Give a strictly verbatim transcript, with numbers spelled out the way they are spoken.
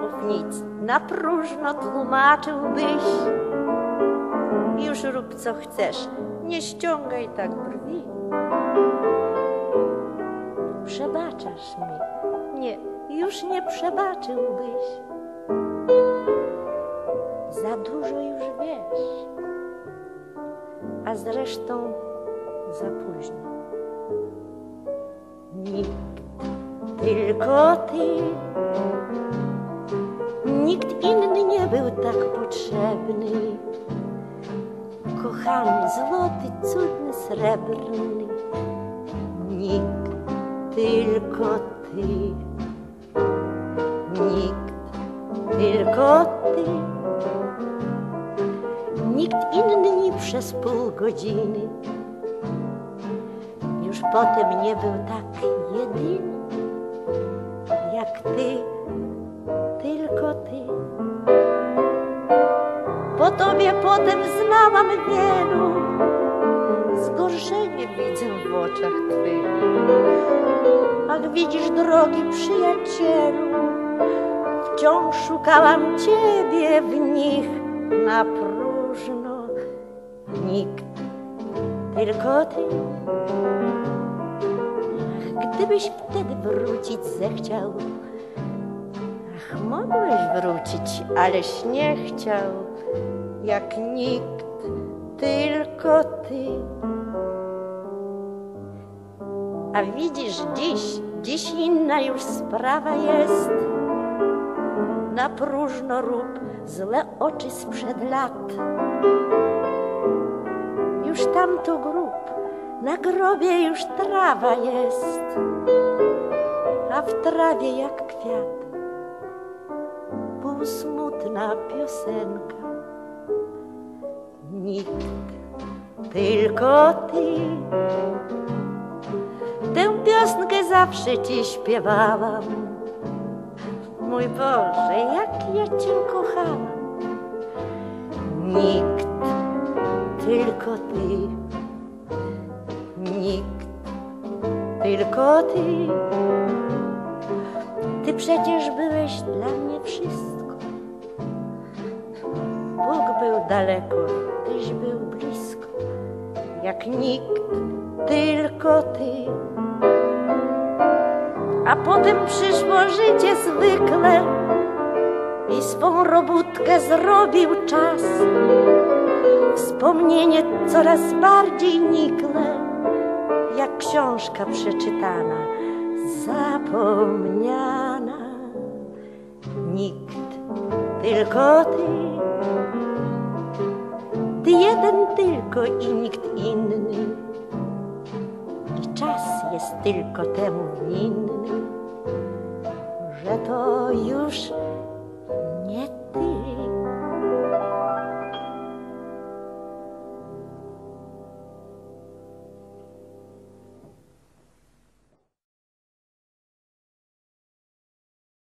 mów nic, na próżno tłumaczyłbyś. Już rób co chcesz, nie ściągaj tak brwi. Przebaczasz mi, nie, już nie przebaczyłbyś. Za dużo już wiesz, a zresztą za późno. Nikt, tylko ty, nikt inny nie był tak potrzebny. Kochany, złoty, cudny, srebrny. Nikt, tylko ty, nikt, tylko ty. Nikt inny nie przez pół godziny. Już potem nie był tak jedyny jak ty, tylko ty. Po tobie potem znałam wielu, zgorszenie widzę w oczach twych. Ach, widzisz, drogi przyjacielu, wciąż szukałam ciebie w nich na próżno. Nikt, tylko ty. Ach, gdybyś wtedy wrócić zechciał, ach, mogłeś wrócić, aleś nie chciał, jak nikt, tylko ty. A widzisz, dziś, dziś inna już sprawa jest. Na próżno rób złe oczy sprzed lat. Już tamto grób, na grobie już trawa jest, a w trawie jak kwiat półsmutna piosenka. Nikt, tylko ty. Tę piosenkę zawsze ci śpiewałam. Mój Boże, jak ja cię kochałam. Nikt, tylko ty. Nikt, tylko ty. Ty przecież byłeś dla mnie wszystko. Bóg był daleko, tyś był blisko. Jak nikt, tylko ty. A potem przyszło życie zwykle i swą robótkę zrobił czas. Wspomnienie coraz bardziej nikłe, jak książka przeczytana, zapomniana. Nikt, tylko ty. Ty jeden tylko i nikt inny. I czas jest tylko temu winny, że to już